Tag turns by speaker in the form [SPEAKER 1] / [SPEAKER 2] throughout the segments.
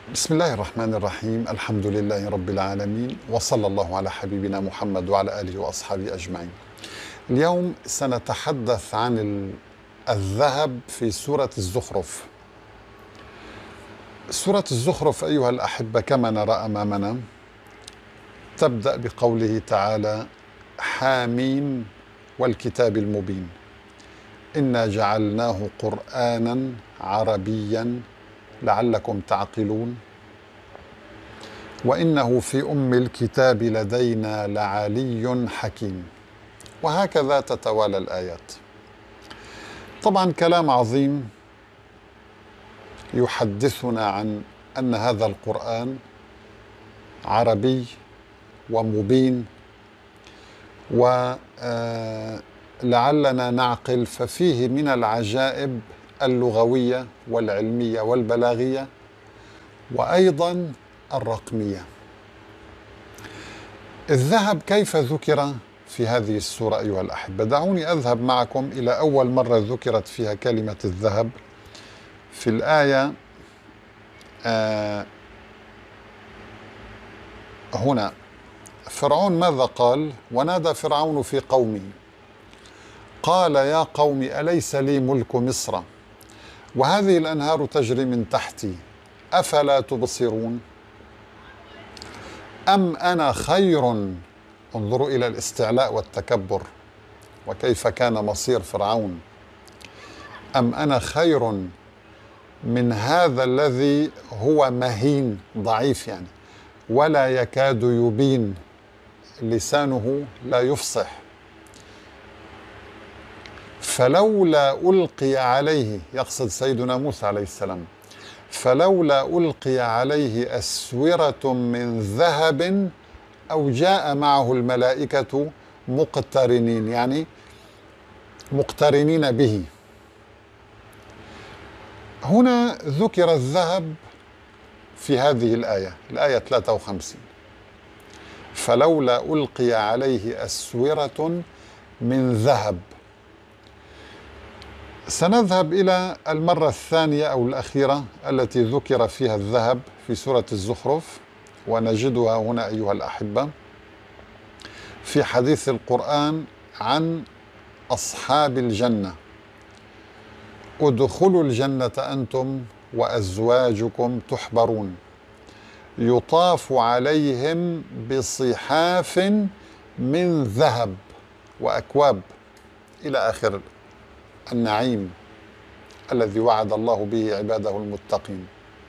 [SPEAKER 1] بسم الله الرحمن الرحيم. الحمد لله رب العالمين، وصلى الله على حبيبنا محمد وعلى آله وأصحابه أجمعين. اليوم سنتحدث عن الذهب في سورة الزخرف. سورة الزخرف أيها الأحبة كما نرى أمامنا تبدأ بقوله تعالى: حاميم والكتاب المبين إنا جعلناه قرآنا عربيا لعلكم تعقلون وإنه في أم الكتاب لدينا لعلي حكيم. وهكذا تتوالى الآيات. طبعا كلام عظيم يحدثنا عن أن هذا القرآن عربي ومبين، ولعلنا نعقل ففيه من العجائب اللغوية والعلمية والبلاغية وأيضا الرقمية. الذهب كيف ذكر في هذه السورة أيها الأحبة؟ دعوني أذهب معكم إلى أول مرة ذكرت فيها كلمة الذهب في الآية هنا. فرعون ماذا قال؟ ونادى فرعون في قومه قال يا قوم أليس لي ملك مصر وهذه الأنهار تجري من تحتي أفلا تبصرون أم أنا خير. انظروا إلى الاستعلاء والتكبر وكيف كان مصير فرعون. أم أنا خير من هذا الذي هو مهين ضعيف، يعني ولا يكاد يبين، لسانه لا يفصح. فلولا ألقي عليه، يقصد سيدنا موسى عليه السلام، فلولا ألقي عليه أسورة من ذهب أو جاء معه الملائكة مقترنين، يعني مقترنين به. هنا ذكر الذهب في هذه الآية 53. فلولا ألقي عليه أسورة من ذهب. سنذهب إلى المرة الثانية أو الأخيرة التي ذكر فيها الذهب في سورة الزخرف، ونجدها هنا أيها الأحبة في حديث القرآن عن أصحاب الجنة: ادخلوا الجنة أنتم وأزواجكم تحبرون يطاف عليهم بصحاف من ذهب وأكواب، إلى آخر النعيم الذي وعد الله به عباده المتقين.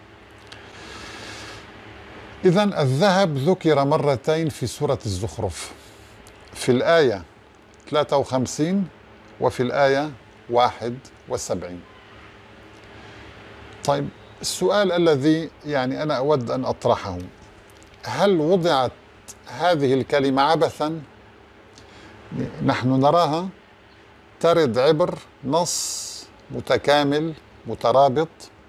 [SPEAKER 1] إذن الذهب ذكر مرتين في سورة الزخرف، في الآية 53 وفي الآية 71. طيب، السؤال الذي أنا أود أن أطرحه: هل وضعت هذه الكلمة عبثا؟ نحن نراها ترد عبر نص متكامل مترابط،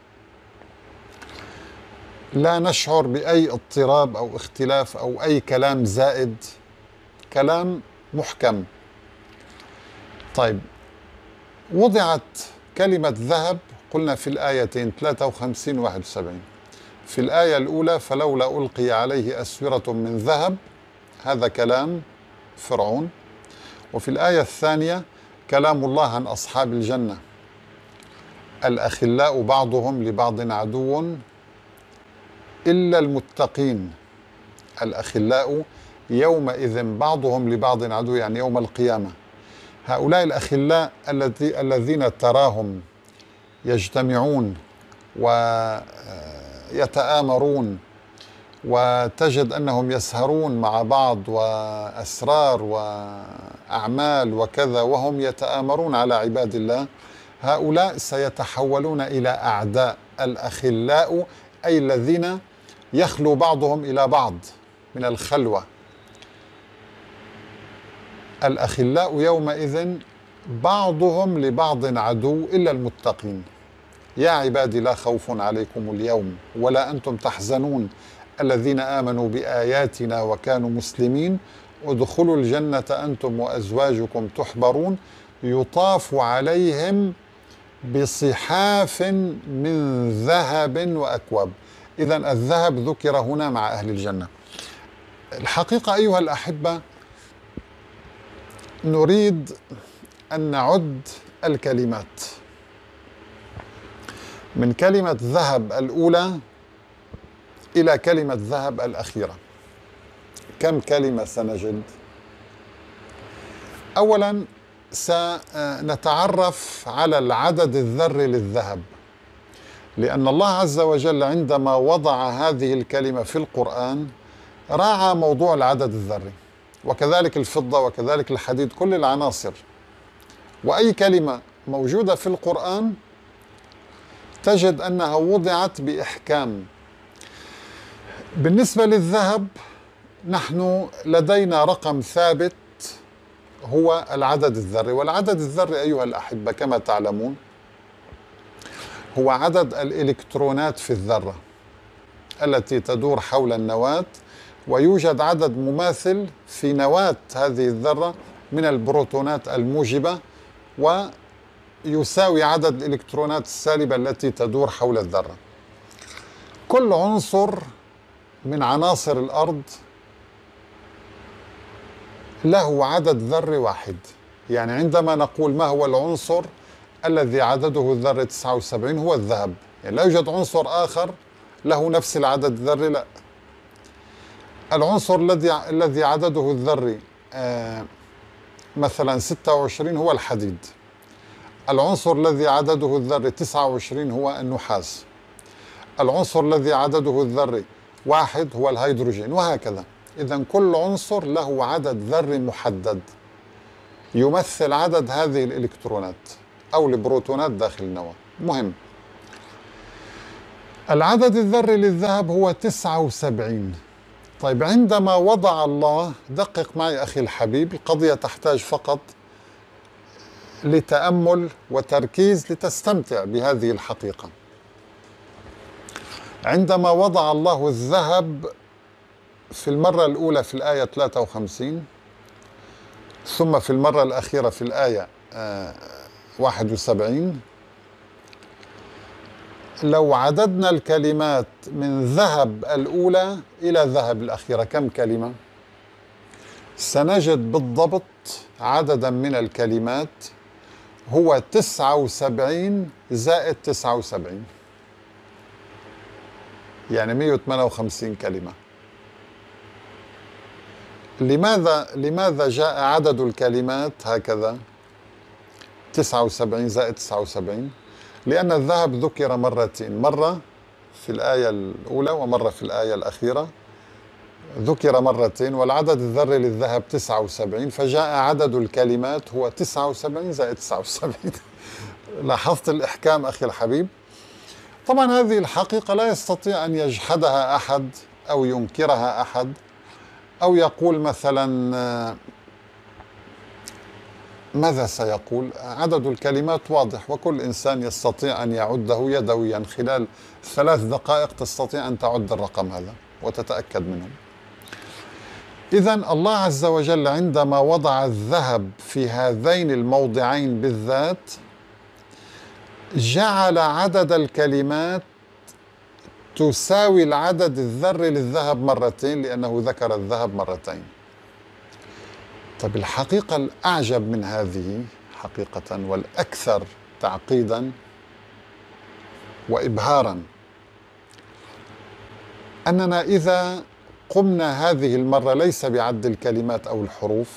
[SPEAKER 1] لا نشعر بأي اضطراب أو اختلاف أو أي كلام زائد، كلام محكم. طيب، وضعت كلمة ذهب قلنا في الآيتين 53 و 71. في الآية الأولى فلولا ألقي عليه أسورة من ذهب، هذا كلام فرعون. وفي الآية الثانية كلام الله عن أصحاب الجنة: الأخلاء بعضهم لبعض عدو إلا المتقين. الأخلاء يومئذ بعضهم لبعض عدو، يعني يوم القيامة. هؤلاء الأخلاء الذين تراهم يجتمعون ويتآمرون، وتجد أنهم يسهرون مع بعض وأسرار وأعمال وكذا وهم يتآمرون على عباد الله، هؤلاء سيتحولون إلى أعداء. الأخلاء أي الذين يخلو بعضهم إلى بعض من الخلوة. الأخلاء يومئذ بعضهم لبعض عدو إلا المتقين. يا عبادي لا خوف عليكم اليوم ولا أنتم تحزنون الذين آمنوا بآياتنا وكانوا مسلمين ادخلوا الجنة أنتم وأزواجكم تحبرون يطاف عليهم بصحاف من ذهب وأكواب. إذن الذهب ذكر هنا مع أهل الجنة. الحقيقة أيها الأحبة، نريد أن نعد الكلمات من كلمة ذهب الأولى إلى كلمة ذهب الأخيرة. كم كلمة سنجد؟ أولا سنتعرف على العدد الذري للذهب، لأن الله عز وجل عندما وضع هذه الكلمة في القرآن راعى موضوع العدد الذري، وكذلك الفضة وكذلك الحديد، كل العناصر. وأي كلمة موجودة في القرآن تجد أنها وضعت بإحكام. بالنسبة للذهب نحن لدينا رقم ثابت هو العدد الذري، والعدد الذري أيها الأحبة كما تعلمون هو عدد الإلكترونات في الذرة التي تدور حول النواة، ويوجد عدد مماثل في نواة هذه الذرة من البروتونات الموجبة، ويساوي عدد الإلكترونات السالبة التي تدور حول الذرة. كل عنصر من عناصر الأرض له عدد ذري واحد. يعني عندما نقول ما هو العنصر الذي عدده الذري 79 هو الذهب، يعني لا يوجد عنصر آخر له نفس العدد الذري، لا. العنصر الذي عدده الذري مثلا 26 هو الحديد. العنصر الذي عدده الذري 29 هو النحاس. العنصر الذي عدده الذري 1 هو الهيدروجين، وهكذا. إذن كل عنصر له عدد ذري محدد يمثل عدد هذه الإلكترونات أو البروتونات داخل النواة. مهم. العدد الذري للذهب هو 79. طيب عندما وضع الله، دقق معي أخي الحبيب، القضية تحتاج فقط لتأمل وتركيز لتستمتع بهذه الحقيقة. عندما وضع الله الذهب في المرة الأولى في الآية 53، ثم في المرة الأخيرة في الآية 71، لو عددنا الكلمات من ذهب الأولى إلى ذهب الأخيرة كم كلمة؟ سنجد بالضبط عددا من الكلمات هو 79 زائد 79، يعني 158 كلمة. لماذا جاء عدد الكلمات هكذا 79 زائد 79؟ لأن الذهب ذكر مرتين، مرة في الآية الأولى ومرة في الآية الأخيرة، ذكر مرتين، والعدد الذري للذهب 79، فجاء عدد الكلمات هو 79 زائد 79. لاحظت الإحكام أخي الحبيب؟ طبعا هذه الحقيقة لا يستطيع أن يجحدها أحد أو ينكرها أحد، أو يقول مثلا ماذا سيقول؟ عدد الكلمات واضح، وكل إنسان يستطيع أن يعده يدويا خلال 3 دقائق، تستطيع أن تعد الرقم هذا وتتأكد منه. إذن الله عز وجل عندما وضع الذهب في هذين الموضعين بالذات جعل عدد الكلمات تساوي العدد الذري للذهب مرتين، لأنه ذكر الذهب مرتين. طيب الحقيقة الأعجب من هذه حقيقة والأكثر تعقيدا وإبهارا أننا إذا قمنا هذه المرة ليس بعد الكلمات أو الحروف،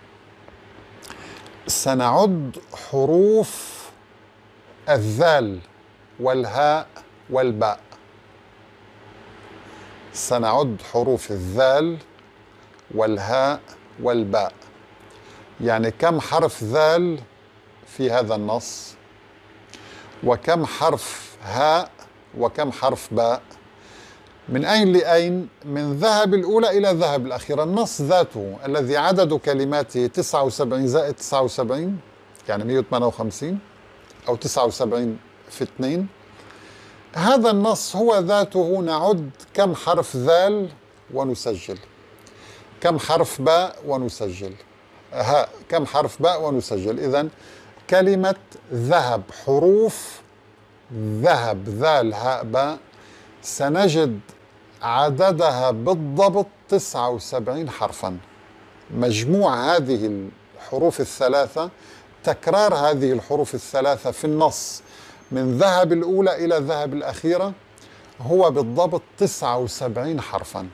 [SPEAKER 1] سنعد حروف الذال والهاء والباء. سنعد حروف الذال والهاء والباء. يعني كم حرف ذال في هذا النص، وكم حرف هاء، وكم حرف باء. من أين لأين؟ من ذهب الأولى إلى ذهب الأخيرة. النص ذاته الذي عدد كلماته 79 زائد 79 يعني 158 أو 79 في 2. هذا النص هو ذاته نعد كم حرف ذال ونسجل، كم حرف باء ونسجل، هاء كم حرف باء ونسجل. إذن كلمة ذهب، حروف ذهب ذال هاء باء سنجد عددها بالضبط 79 حرفا. مجموع هذه الحروف الثلاثة، تكرار هذه الحروف الثلاثة في النص من ذهب الأولى إلى ذهب الأخيرة هو بالضبط 79 حرفا،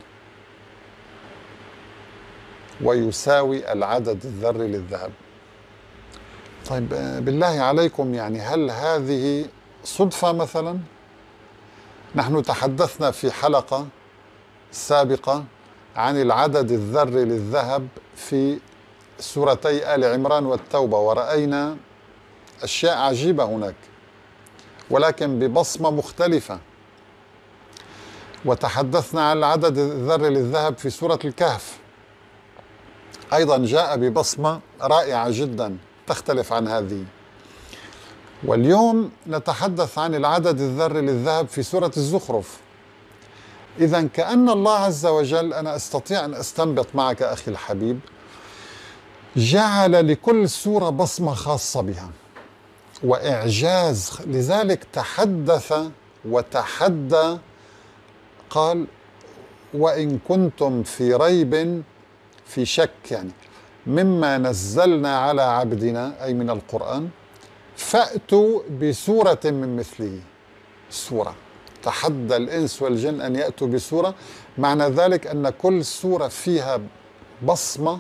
[SPEAKER 1] ويساوي العدد الذري للذهب. طيب بالله عليكم، يعني هل هذه صدفة مثلا؟ نحن تحدثنا في حلقة سابقة عن العدد الذري للذهب في سورتي آل عمران والتوبة، ورأينا أشياء عجيبة هناك ولكن ببصمة مختلفة. وتحدثنا عن العدد الذري للذهب في سورة الكهف، أيضا جاء ببصمة رائعة جدا تختلف عن هذه. واليوم نتحدث عن العدد الذري للذهب في سورة الزخرف. إذن كأن الله عز وجل، أنا أستطيع أن أستنبط معك أخي الحبيب، جعل لكل سورة بصمة خاصة بها وإعجاز. لذلك تحدث وتحدى، قال: وإن كنتم في ريب، في شك يعني، مما نزلنا على عبدنا، أي من القرآن، فأتوا بسورة من مثله. سورة، تحدى الإنس والجن أن يأتوا بسورة. معنى ذلك أن كل سورة فيها بصمة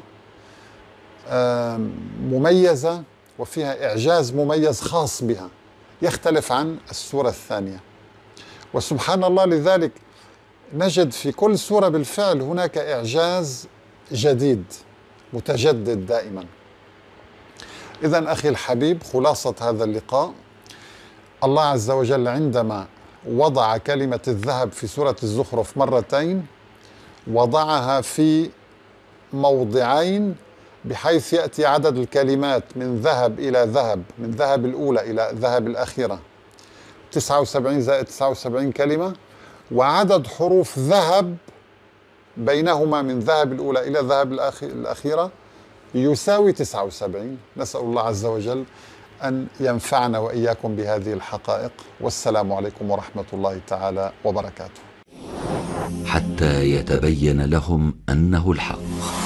[SPEAKER 1] مميزة وفيها إعجاز مميز خاص بها يختلف عن السورة الثانية. وسبحان الله، لذلك نجد في كل سورة بالفعل هناك إعجاز جديد متجدد دائما. إذن أخي الحبيب، خلاصة هذا اللقاء، الله عز وجل عندما وضع كلمة الذهب في سورة الزخرف مرتين، وضعها في موضعين بحيث يأتي عدد الكلمات من ذهب إلى ذهب، من ذهب الأولى إلى ذهب الأخيرة 79 زائد 79 كلمة، وعدد حروف ذهب بينهما من ذهب الأولى إلى ذهب الأخيرة يساوي 79. نسأل الله عز وجل أن ينفعنا وإياكم بهذه الحقائق. والسلام عليكم ورحمة الله تعالى وبركاته.
[SPEAKER 2] حتى يتبين لهم أنه الحق.